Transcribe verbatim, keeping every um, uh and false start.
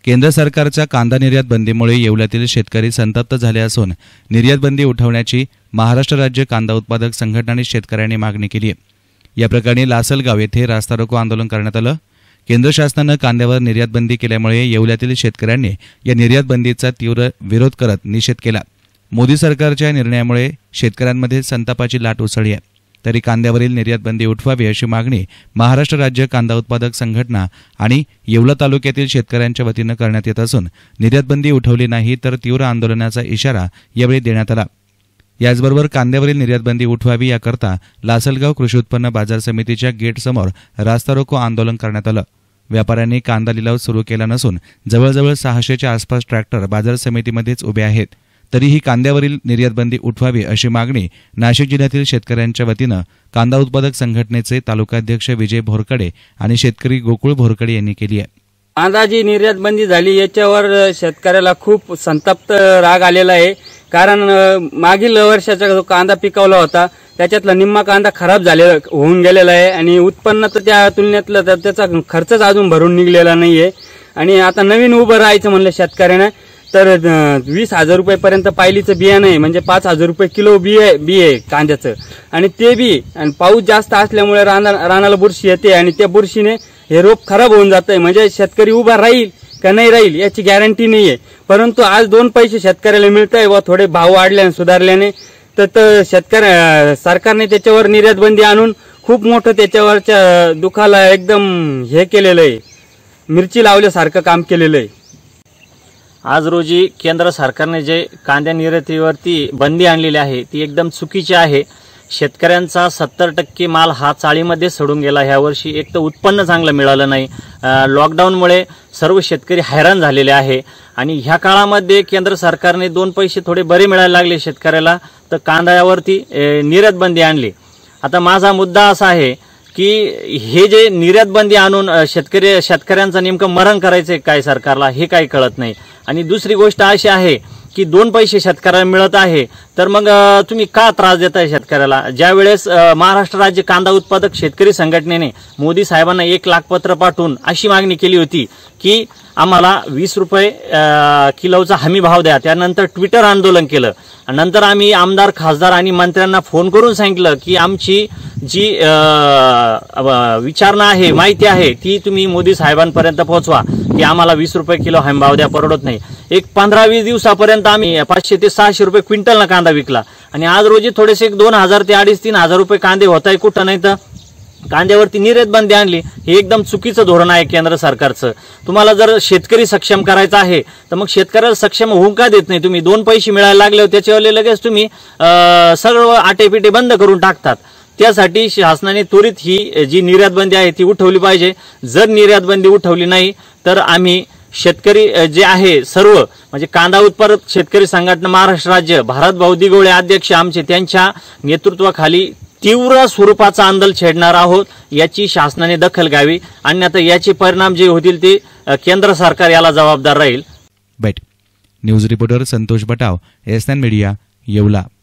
केंद्र सरकारच्या कांदा निर्यात बंदीमुळे येवल्यातील शेतकरी संतप्त झाले असून निर्यात बंदी उठवण्याची महाराष्ट्र राज्य कांदा उत्पादक संघटना आणि शेतकऱ्यांनी मागणी केली आहे। या प्रकरणी लासलगाव येथे रास्ता रोको आंदोलन करण्यात आलं। केंद्र शासनाने कांद्यावर निर्यात बंदी केल्यामुळे येवल्यातील शेतकऱ्यांनी या निर्यात बंदीचा तीव्र विरोध करत निषेध केला। मोदी सरकारच्या निर्णयामुळे शेतकऱ्यांमध्ये संतापाची लाट उसळली आहे। तरी कांद्यावरील निर्यात बंदी उठवावी अशी मागणी महाराष्ट्र राज्य कांदा उत्पादक संघटना आणि येवला तालुक्यातील शेतकऱ्यांच्या वतीने करण्यात येत असून निर्यात बंदी उठवली नाही तर तीव्र आंदोलनाचा इशारा यावेळी देण्यात आला। याचबरोबर कांद्यावरील निर्यात बंदी उठवावी याकरता लासलगाव कृषी उत्पन्न बाजार समितीच्या गेट समोर रास्ता रोको आंदोलन करण्यात आलं। व्यापाऱ्यांनी कांदा लिलाव सुरू केला नसून जवळजवळ सहाशेच्या आसपास ट्रॅक्टर बाजार समितीमध्येच उभे आहेत। तरीही कांद्यावरील निर्यात बंदी उठवावी अशी मागणी नाशिक जिल्ह्यातील शेतकऱ्यांच्या वतीनं कांदा उत्पादक संघटनेचे तालुकाध्यक्ष विजय भोरकडे आणि शेतकरी गोकुळ भोरकडे यांनी केली आहे। कांदा जी निर्यात बंदी झाली याच्यावर शेतकऱ्याला खूप संतप्त राग आलेला आहे। कारण मागील वर्षाचा जो कांदा पिकवला होता त्याच्यातला निम्मा कांदा खराब झालेला होऊन गेलेला आहे आणि उत्पन्न तर त्या तुलनेतलं तर त्याचा खर्चच अजून भरून निघलेला नाहीये। आणि आता नवीन उभं राहायचं म्हणलं शेतकऱ्यांना तर वीस हजार रुपये पर्यंत पायलीचं बियाणं आहे, म्हणजे पाच हजार रुपये किलो बी आहे बी आहे कांद्याचं। आणि ते बी आणि पाऊस जास्त असल्यामुळे राना रानाला बुरशी येते आणि त्या बुरशीने हे रोप खराब होऊन जात आहे। म्हणजे शेतकरी उभा राहील का नाही राहील याची गॅरंटी नाहीये। परंतु आज दोन पैसे शेतकऱ्याला मिळत आहे व थोडे भाव वाढल्याने सुधारल्याने तर शेतकऱ्या सरकारने त्याच्यावर निर्यात बंदी आणून खूप मोठं त्याच्यावरच्या दुखाला एकदम हे केलेलं आहे, मिरची लावल्यासारखं काम केलेलं आहे। आज रोजी केंद्र सरकारने जे कांद्या निर्यातीवरती बंदी आणलेली आहे ती एकदम चुकीची आहे। शेतकऱ्यांचा सत्तर टक्के माल हा चाळीमध्ये सडून गेला। ह्या वर्षी एक तर उत्पन्न चांगलं मिळालं नाही, लॉकडाऊनमुळे सर्व शेतकरी हैराण झालेले आहे आणि ह्या काळामध्ये केंद्र सरकारने दोन पैसे थोडे बरे मिळायला लागले शेतकऱ्याला तर कांद्यावरती निर्यात बंदी आणली। आता माझा मुद्दा असा आहे की हे जे निर्यात बंदी आणून शेतकरी शेतकऱ्यांचं नेमकं मरण करायचंय काय सरकारला हे काही कळत नाही। आणि दुसरी गोष्ट अशी आहे की दोन पैसे शेतकऱ्याला मिळत आहे तर मग तुम्ही का त्रास देताय शेतकऱ्याला। ज्या वेळेस महाराष्ट्र राज्य कांदा उत्पादक शेतकरी संघटनेने मोदी साहेबांना एक लाख पत्र पाठवून अशी मागणी केली होती की आम्हाला वीस रुपये किलोचा हमी भाव द्या, त्यानंतर ट्विटर आंदोलन केलं। नंतर आम्ही आमदार खासदार आणि मंत्र्यांना फोन करून सांगितलं की आमची जी विचारणा आहे माहिती आहे ती तुम्ही मोदी साहेबांपर्यंत पोहोचवा की आम्हाला वीस रुपये किलो हमी भाव द्या, परवडत नाही। एक पंधरा वीस दिवसापर्यंत आम्ही पाचशे ते सहाशे रुपये क्विंटलना कांदा विकला आणि आज रोजी थोडेसे दोन हजार ते अडीच तीन हजार रुपये कांदे होत आहे कुठं नाही तर कांद्यावरती निर्यात बंदी आणली। हे एकदम चुकीचं धोरण आहे केंद्र सरकारचं। तुम्हाला जर शेतकरी सक्षम करायचा आहे तर मग शेतकऱ्याला सक्षम होऊन का देत नाही तुम्ही। दोन पैसे मिळायला लागले त्याच्यावर लगेच तुम्ही सगळं आटेपिटे बंद करून टाकतात। त्यासाठी शासनाने त्वरित ही जी निर्यात बंदी आहे ती उठवली पाहिजे। जर निर्यात बंदी उठवली नाही तर आम्ही शेतकरी जे आहे सर्व म्हणजे कांदा उत्पादक शेतकरी संघटना महाराष्ट्र राज्य भारत भाऊ दिगोळे अध्यक्ष आमचे त्यांच्या नेतृत्वाखाली तीव्र स्वरूपाचं आंदोलन छेडणार आहोत। याची शासनाने दखल घ्यावी अन्यथा याचे परिणाम जे होतील ते केंद्र सरकार याला जबाबदार राहील। News reporter Santosh Batav, S N media, Yeola.